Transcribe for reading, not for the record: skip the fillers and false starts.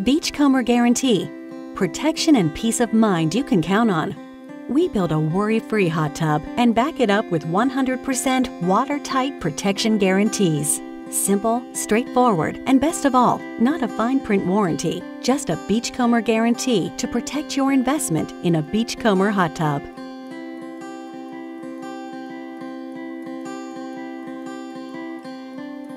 Beachcomber Guarantee. Protection and peace of mind you can count on. We build a worry-free hot tub and back it up with 100% watertight protection guarantees. Simple, straightforward, and best of all, not a fine print warranty, just a Beachcomber Guarantee to protect your investment in a Beachcomber hot tub.